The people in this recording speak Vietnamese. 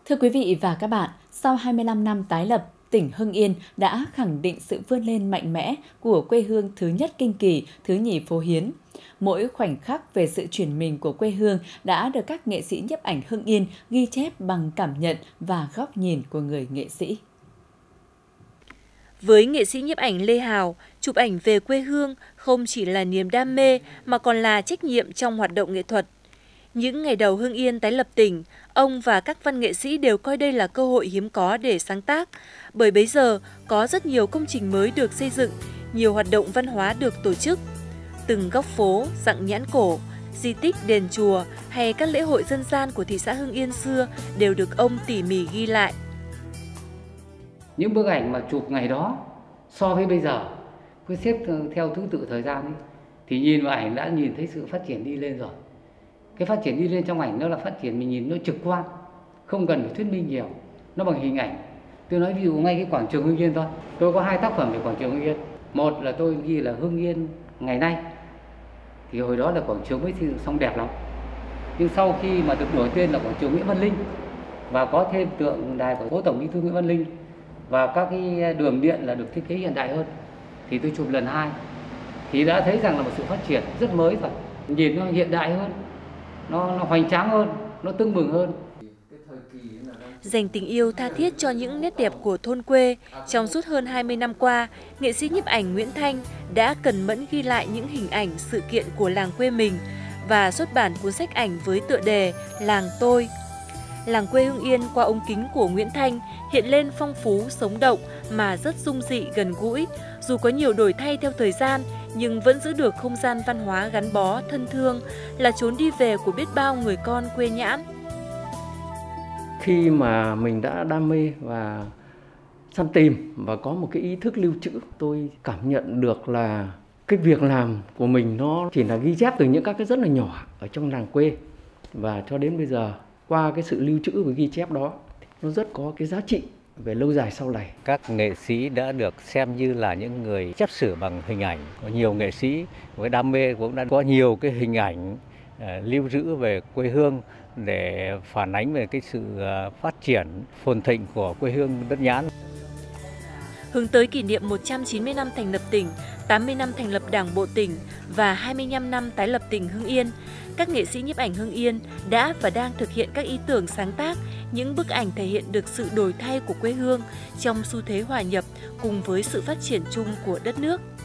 Thưa quý vị và các bạn, sau 25 năm tái lập, tỉnh Hưng Yên đã khẳng định sự vươn lên mạnh mẽ của quê hương thứ nhất Kinh Kỳ, thứ nhì Phố Hiến. Mỗi khoảnh khắc về sự chuyển mình của quê hương đã được các nghệ sĩ nhiếp ảnh Hưng Yên ghi chép bằng cảm nhận và góc nhìn của người nghệ sĩ. Với nghệ sĩ nhiếp ảnh Lê Hào, chụp ảnh về quê hương không chỉ là niềm đam mê mà còn là trách nhiệm trong hoạt động nghệ thuật. Những ngày đầu Hưng Yên tái lập tỉnh, ông và các văn nghệ sĩ đều coi đây là cơ hội hiếm có để sáng tác, bởi bấy giờ có rất nhiều công trình mới được xây dựng, nhiều hoạt động văn hóa được tổ chức. Từng góc phố, dặng nhãn cổ, di tích đền chùa hay các lễ hội dân gian của thị xã Hưng Yên xưa đều được ông tỉ mỉ ghi lại. Những bức ảnh mà chụp ngày đó so với bây giờ, cứ xếp theo thứ tự thời gian ấy, thì nhìn vào ảnh đã nhìn thấy sự phát triển đi lên rồi. Cái phát triển đi lên trong ảnh nó là phát triển mình nhìn nó trực quan, không cần phải thuyết minh nhiều, nó bằng hình ảnh. Tôi nói ví dụ ngay cái quảng trường Hưng Yên thôi. Tôi có 2 tác phẩm về quảng trường Hưng Yên. Một là tôi ghi là Hưng Yên ngày nay, thì hồi đó là quảng trường mới xây dựng xong đẹp lắm. Nhưng sau khi mà được đổi tên là quảng trường Nguyễn Văn Linh và có thêm tượng đài của cố tổng bí thư Nguyễn Văn Linh và các cái đường điện là được thiết kế hiện đại hơn, thì tôi chụp lần 2 thì đã thấy rằng là một sự phát triển rất mới rồi, nhìn nó hiện đại hơn, nó hoành tráng hơn, nó tưng bừng hơn. Dành tình yêu tha thiết cho những nét đẹp của thôn quê, trong suốt hơn 20 năm qua, nghệ sĩ nhiếp ảnh Nguyễn Thanh đã cần mẫn ghi lại những hình ảnh, sự kiện của làng quê mình và xuất bản cuốn sách ảnh với tựa đề Làng Tôi. Làng quê Hưng Yên qua ống kính của Nguyễn Thanh hiện lên phong phú, sống động mà rất dung dị, gần gũi. Dù có nhiều đổi thay theo thời gian, nhưng vẫn giữ được không gian văn hóa gắn bó, thân thương, là chốn đi về của biết bao người con quê nhãn. Khi mà mình đã đam mê và săn tìm và có một cái ý thức lưu trữ, tôi cảm nhận được là cái việc làm của mình nó chỉ là ghi chép từ những các cái rất là nhỏ ở trong làng quê. Và cho đến bây giờ, qua cái sự lưu trữ và ghi chép đó, nó rất có cái giá trị về lâu dài sau này. Các nghệ sĩ đã được xem như là những người chép sử bằng hình ảnh. Có nhiều nghệ sĩ với đam mê cũng đã có nhiều cái hình ảnh lưu trữ về quê hương để phản ánh về cái sự phát triển phồn thịnh của quê hương đất Nhãn. Hướng tới kỷ niệm 190 năm thành lập tỉnh, 80 năm thành lập Đảng bộ tỉnh và 25 năm tái lập tỉnh Hưng Yên, các nghệ sĩ nhiếp ảnh Hưng Yên đã và đang thực hiện các ý tưởng sáng tác, những bức ảnh thể hiện được sự đổi thay của quê hương trong xu thế hòa nhập cùng với sự phát triển chung của đất nước.